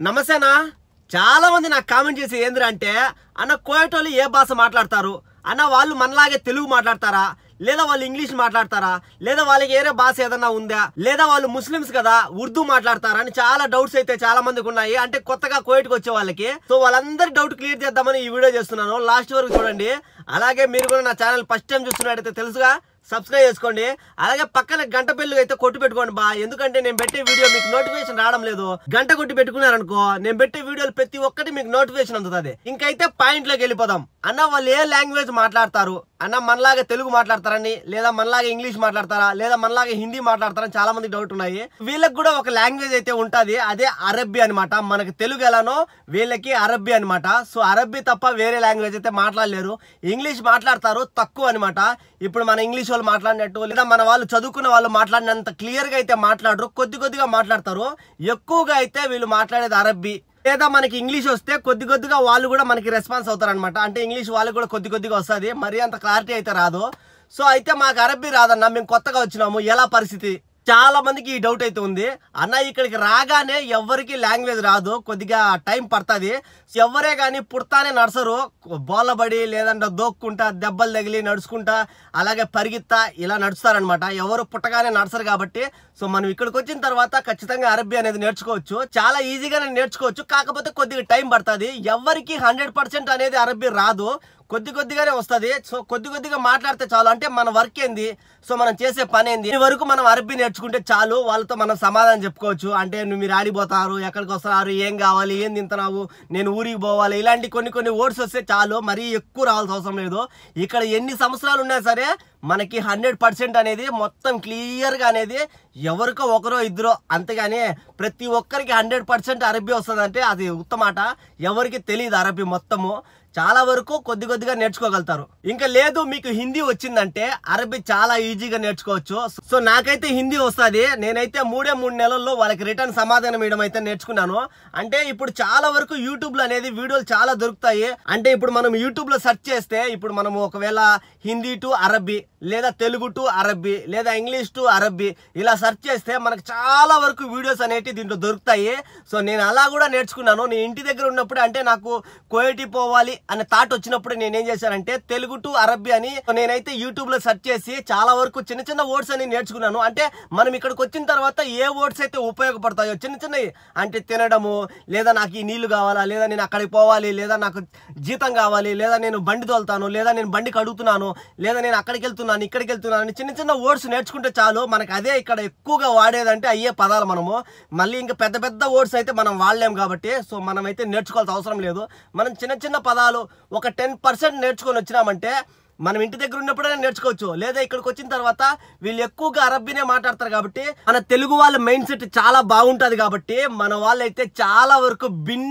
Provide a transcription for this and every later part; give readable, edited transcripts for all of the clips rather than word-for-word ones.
నమస్తేనా. చాలా మంది నాకు కామెంట్ చేసి ఏంద్రా అంటే అన్న కోయటోళ్ళు ఏ భాష మాట్లాడతారు అన్న, వాళ్ళు మనలాగే తెలుగు మాట్లాడతారా, లేదా వాళ్ళు ఇంగ్లీష్ మాట్లాడతారా, లేదా వాళ్ళకి వేరే భాష ఏదన్నా ఉందా, లేదా వాళ్ళు ముస్లిమ్స్ కదా ఉర్దూ మాట్లాడతారా అని చాలా డౌట్స్ అయితే చాలా మందికి ఉన్నాయి. అంటే కొత్తగా కోయట్కి వచ్చే వాళ్ళకి. సో వాళ్ళందరి డౌట్ క్లియర్ చేద్దామని ఈ వీడియో చేస్తున్నాను. లాస్ట్ వరకు చూడండి. అలాగే మీరు కూడా నా ఛానల్ ఫస్ట్ టైం చూస్తున్నట్టయితే తెలుసుగా సబ్స్క్రైబ్ చేసుకోండి. అలాగే పక్కన గంట బెల్ అయితే కొట్టు పెట్టుకోండి బా. ఎందుకంటే నేను పెట్టే వీడియో మీకు నోటిఫికేషన్ రావడం లేదు. గంట కొట్టి పెట్టుకున్నారనుకో నేను పెట్టే వీడియోలు ప్రతి ఒక్కటి మీకు నోటిఫికేషన్ అందుతుంది. ఇంకైతే పాయింట్ లోకి వెళ్ళిపోదాం. అన్న వాళ్ళు ఏ లాంగ్వేజ్ మాట్లాడతారు అన్న, మనలాగా తెలుగు మాట్లాడతారని, లేదా మనలాగా ఇంగ్లీష్ మాట్లాడతారా, లేదా మనలాగా హిందీ మాట్లాడతారని చాలా మంది డౌట్ ఉన్నాయి. వీళ్ళకి కూడా ఒక లాంగ్వేజ్ అయితే ఉంటది, అదే అరబ్బీ అనమాట. మనకి తెలుగు ఎలానో వీళ్ళకి అరబ్బీ అనమాట. సో అరబ్బీ తప్ప వేరే లాంగ్వేజ్ అయితే మాట్లాడలేరు. ఇంగ్లీష్ మాట్లాడతారు తక్కువ అనమాట. ఇప్పుడు మన ఇంగ్లీష్ వాళ్ళు మాట్లాడినట్టు, లేదా మన వాళ్ళు చదువుకున్న వాళ్ళు మాట్లాడినంత క్లియర్ గా అయితే మాట్లాడరు, కొద్దిగా మాట్లాడతారు. ఎక్కువగా అయితే వీళ్ళు మాట్లాడేది అరబ్బీ. లేదా మనకి ఇంగ్లీష్ వస్తే కొద్దిగా వాళ్ళు కూడా మనకి రెస్పాన్స్ అవుతారు అనమాట. అంటే ఇంగ్లీష్ వాళ్ళకి కూడా కొద్దిగా వస్తుంది, మరీ అంత క్లారిటీ అయితే రాదు. సో అయితే మాకు అరబ్బీ రాదన్నా, మేము కొత్తగా వచ్చినాము, ఎలా పరిస్థితి? చాలా మందికి ఈ డౌట్ అయితే ఉంది. అన్న ఇక్కడికి రాగానే ఎవరికి లాంగ్వేజ్ రాదు, కొద్దిగా టైం పడుతుంది. ఎవరే కానీ పుడతానే నడుసరు, బోలబడి లేదంటే దోక్కుంటా దెబ్బలు తగిలి నడుచుకుంటా అలాగే పరిగెత్తా ఇలా నడుస్తారనమాట. ఎవరు పుట్టగానే నడుసరు కాబట్టి సో మనం ఇక్కడికి వచ్చిన తర్వాత ఖచ్చితంగా అరబ్బీ అనేది నేర్చుకోవచ్చు. చాలా ఈజీగానే నేర్చుకోవచ్చు, కాకపోతే కొద్దిగా టైం పడుతుంది. ఎవరికి 100% అనేది అరబ్బీ రాదు, కొద్దిగానే వస్తుంది. సో కొద్దిగా మాట్లాడితే చాలు. అంటే మన వర్క్ ఏంది, సో మనం చేసే పని ఏంది, ఈ వరకు మనం అరబ్బీ నేర్చుకుంటే చాలు. వాళ్ళతో మనం సమాధానం చెప్పుకోవచ్చు. అంటే మీరు ఆడిపోతారు, ఎక్కడికి వస్తున్నారు, ఏం కావాలి, ఏం తింటున్నావు, నేను ఊరికి పోవాలి, ఇలాంటి కొన్ని వర్డ్స్ వస్తే చాలు. మరీ ఎక్కువ రావాల్సిన అవసరం లేదు. ఇక్కడ ఎన్ని సంవత్సరాలు ఉన్నా సరే మనకి 100% అనేది మొత్తం క్లియర్గా అనేది ఎవరికో ఒకరో ఇద్దరో, అంతేగాని ప్రతి ఒక్కరికి 100% అరబ్బీ వస్తుందంటే అది ఉత్తమాట. ఎవరికి తెలియదు అరబ్బీ మొత్తము. చాలా వరకు కొద్దిగా నేర్చుకోగలుగుతారు. ఇంకా లేదు మీకు హిందీ వచ్చిందంటే అరబ్బీ చాలా ఈజీగా నేర్చుకోవచ్చు. సో నాకైతే హిందీ వస్తుంది. నేనైతే 3 నెలల్లో వాళ్ళకి రిటర్న్ సమాధానం ఇవ్వడం అయితే నేర్చుకున్నాను. అంటే ఇప్పుడు చాలా వరకు యూట్యూబ్ లో అనేది వీడియోలు చాలా దొరుకుతాయి. అంటే ఇప్పుడు మనం యూట్యూబ్ లో సెర్చ్ చేస్తే, ఇప్పుడు మనం ఒకవేళ హిందీ టు అరబ్బీ, లేదా తెలుగు టు అరబ్బీ, లేదా ఇంగ్లీష్ టు అరబ్బీ ఇలా సెర్చ్ చేస్తే మనకు చాలా వరకు వీడియోస్ అనేవి దీంట్లో దొరుకుతాయి. సో నేను అలా కూడా నేర్చుకున్నాను. నేను ఇంటి దగ్గర ఉన్నప్పుడు, అంటే నాకు కోయటి పోవాలి అనే థాట్ వచ్చినప్పుడు నేనేం చేశానంటే తెలుగు టు అరబ్బీ అని నేనైతే యూట్యూబ్ లో సెర్చ్ చేసి చాలా వరకు చిన్న వర్డ్స్ అని నేర్చుకున్నాను. అంటే మనం ఇక్కడికి వచ్చిన తర్వాత ఏ వర్డ్స్ అయితే ఉపయోగపడతాయో చిన్నవి, అంటే తినడము, లేదా నాకు ఈ నీళ్లు కావాలా, లేదా నేను అక్కడికి పోవాలి, లేదా నాకు జీతం కావాలి, లేదా నేను బండి తోలుతాను, లేదా నేను బండి కడుగుతున్నాను, లేదా నేను అక్కడికి వెళ్తున్నాను, ఇక్కడికి వెళ్తున్నాను అని చిన్న వర్డ్స్ నేర్చుకుంటే చాలు. మనకు అదే ఇక్కడ ఎక్కువగా వాడేదంటే అయ్యే పదాలు. మనము మళ్ళీ ఇంకా పెద్ద వర్డ్స్ అయితే మనం వాడలేము కాబట్టి సో మనం అయితే నేర్చుకోవాల్సిన అవసరం లేదు. మనం చిన్న పదాలు ఒక 10% నేర్చుకొని వచ్చినామంటే మనం ఇంటి దగ్గర ఉన్నప్పుడే నేర్చుకోవచ్చు. లేదా ఇక్కడికి వచ్చిన తర్వాత వీళ్ళు ఎక్కువగా అరబ్బీనే మాట్లాడతారు కాబట్టి మన తెలుగు వాళ్ళ మైండ్ సెట్ చాలా బాగుంటది. కాబట్టి మన వాళ్ళు అయితే చాలా వరకు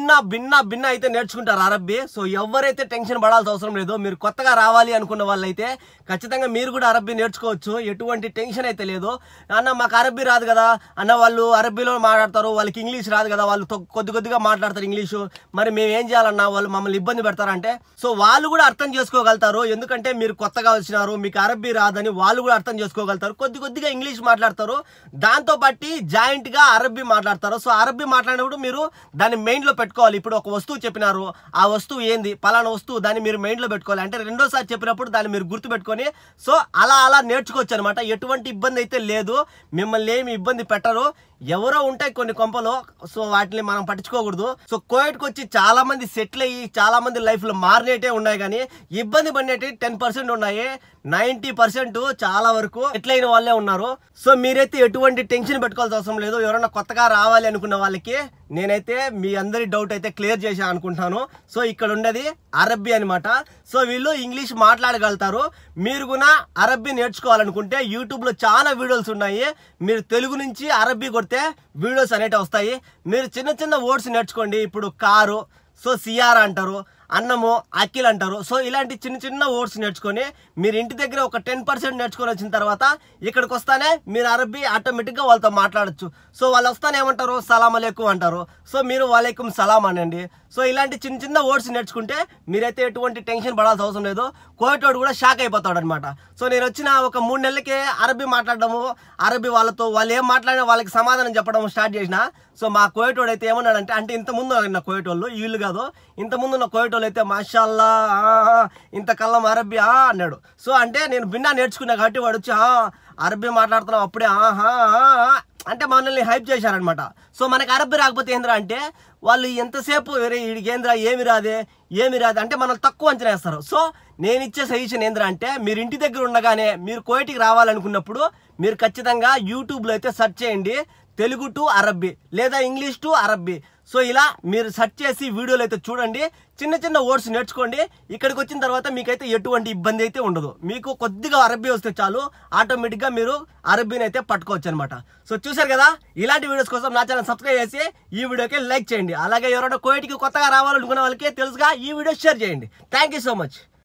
భిన్న అయితే నేర్చుకుంటారు అరబ్బీ. సో ఎవరైతే టెన్షన్ పడాల్సిన అవసరం లేదు. మీరు కొత్తగా రావాలి అనుకున్న వాళ్ళైతే ఖచ్చితంగా మీరు కూడా అరబ్బీ నేర్చుకోవచ్చు. ఎటువంటి టెన్షన్ అయితే లేదు. అన్న మాకు అరబ్బీ రాదు కదా అన్న, వాళ్ళు అరబ్బీలో మాట్లాడతారు, వాళ్ళకి ఇంగ్లీష్ రాదు కదా, వాళ్ళు కొద్దిగా మాట్లాడతారు ఇంగ్లీషు, మరి మేము ఏం చేయాలన్నా, వాళ్ళు మమ్మల్ని ఇబ్బంది పెడతారంటే సో వాళ్ళు కూడా అర్థం చేసుకోగలుగుతారు. ఎందుకంటే మీరు కొత్తగా వచ్చినారు, మీకు అరబ్బీ రాదని వాళ్ళు కూడా అర్థం చేసుకోగలుగుతారు. కొద్దిగా ఇంగ్లీష్ మాట్లాడతారు, దాంతో బట్టి జాయింట్ గా అరబ్బీ మాట్లాడతారు. సో అరబ్బీ మాట్లాడినప్పుడు మీరు దాన్ని మైండ్ లో పెట్టుకోవాలి. ఇప్పుడు ఒక వస్తువు చెప్పినారు, ఆ వస్తువు ఏంది, పలానా వస్తువు, దాన్ని మీరు మైండ్ లో పెట్టుకోవాలి. అంటే రెండోసారి చెప్పినప్పుడు దాన్ని మీరు గుర్తు పెట్టుకొని సో అలా నేర్చుకోవచ్చు అనమాట. ఎటువంటి ఇబ్బంది అయితే లేదు, మిమ్మల్ని ఏమి ఇబ్బంది పెట్టరు. ఎవరో ఉంటాయి కొన్ని కొంపలో, సో వాటిని మనం పట్టించుకోకూడదు. సో కోయట్కి వచ్చి చాలా మంది సెటిల్ అయ్యి చాలా మంది లైఫ్ లో మారినట్టే ఉన్నాయి, కానీ ఇబ్బంది పడినట్టు 10% ఉన్నాయి. 90% చాలా వరకు సెటిల్ అయిన వాళ్ళే ఉన్నారు. సో మీరైతే ఎటువంటి టెన్షన్ పెట్టుకోవాల్సిన అవసరం లేదు. ఎవరైనా కొత్తగా రావాలి అనుకున్న వాళ్ళకి నేనైతే మీ అందరి డౌట్ అయితే క్లియర్ చేశాను అనుకుంటాను. సో ఇక్కడ ఉండేది అరబ్బీ అనమాట. సో వీళ్ళు ఇంగ్లీష్ మాట్లాడగలుగుతారు. మీరు కూడా అరబ్బీ నేర్చుకోవాలనుకుంటే యూట్యూబ్ లో చాలా వీడియోస్ ఉన్నాయి. మీరు తెలుగు నుంచి అరబ్బీ కొడితే వీడియోస్ అనేవి వస్తాయి. మీరు చిన్న వర్డ్స్ నేర్చుకోండి. ఇప్పుడు కారు, సో సియారా అంటారు, అన్నము అఖిల్ అంటారు. సో ఇలాంటి చిన్న వర్డ్స్ నేర్చుకొని మీరు ఇంటి దగ్గర ఒక 10% నేర్చుకొని వచ్చిన తర్వాత ఇక్కడికి వస్తానే మీరు అరబ్బీ ఆటోమేటిక్గా వాళ్ళతో మాట్లాడచ్చు. సో వాళ్ళు వస్తానే ఏమంటారు, సలాం అలైకుం అంటారు. సో మీరు వాలేకుం సలాం అనండి. సో ఇలాంటి చిన్న వర్డ్స్ నేర్చుకుంటే మీరైతే ఎటువంటి టెన్షన్ పడాల్సిన అవసరం లేదు. కోయటోడు కూడా షాక్ అయిపోతాడు అనమాట. సో నేను వచ్చిన ఒక 3 నెలలకే అరబ్బీ మాట్లాడడము, అరబ్బీ వాళ్ళతో వాళ్ళు ఏం మాట్లాడినా వాళ్ళకి సమాధానం చెప్పడం స్టార్ట్ చేసిన. సో మా కోయటోడు అయితే ఏమన్నాడంటే, అంటే ఇంతకుముందు ఉన్న కోయటోళ్ళు వీళ్ళు కాదు, ఇంతకుముందు ఉన్న కోయటోళ్ళు అయితే మాషాల్లా ఇంత కల్లం అరబ్బీ అన్నాడు. సో అంటే నేను భిన్నా నేర్చుకున్నా కాబట్టి వాడు వచ్చి అరబ్బీ మాట్లాడుతున్నావు అప్పుడే అంటే మనల్ని హైప్ చేశారనమాట. సో మనకి అరబ్బీ రాకపోతే ఏంద్రా అంటే వాళ్ళు ఎంతసేపు వీడికి ఏంద్రా ఏమి రాదే అంటే మనల్ని తక్కువ అంచనా వేస్తారు. సో నేను ఇచ్చే సజెషన్ ఏంద్రా అంటే, మీరు ఇంటి దగ్గర ఉండగానే మీరు కోయటికి రావాలనుకున్నప్పుడు మీరు ఖచ్చితంగా యూట్యూబ్లో అయితే సెర్చ్ చేయండి తెలుగు టు అరబ్బీ లేదా ఇంగ్లీష్ టు అరబ్బీ. సో ఇలా మీరు సెర్చ్ చేసి వీడియోలు అయితే చూడండి, చిన్న చిన్న వర్డ్స్ నేర్చుకోండి. ఇక్కడికి వచ్చిన తర్వాత మీకైతే ఎటువంటి ఇబ్బంది అయితే ఉండదు. మీకు కొద్దిగా అరబ్బీ వస్తే చాలు, ఆటోమేటిక్గా మీరు అరబ్బీని అయితే పట్టుకోవచ్చు అనమాట. సో చూసారు కదా, ఇలాంటి వీడియోస్ కోసం నా ఛానల్ సబ్స్క్రైబ్ చేసి ఈ వీడియోకి లైక్ చేయండి. అలాగే ఎవరైనా కోయటికి కొత్తగా రావాలనుకున్న వాళ్ళకి తెలుసుగా ఈ వీడియో షేర్ చేయండి. Thank you so much.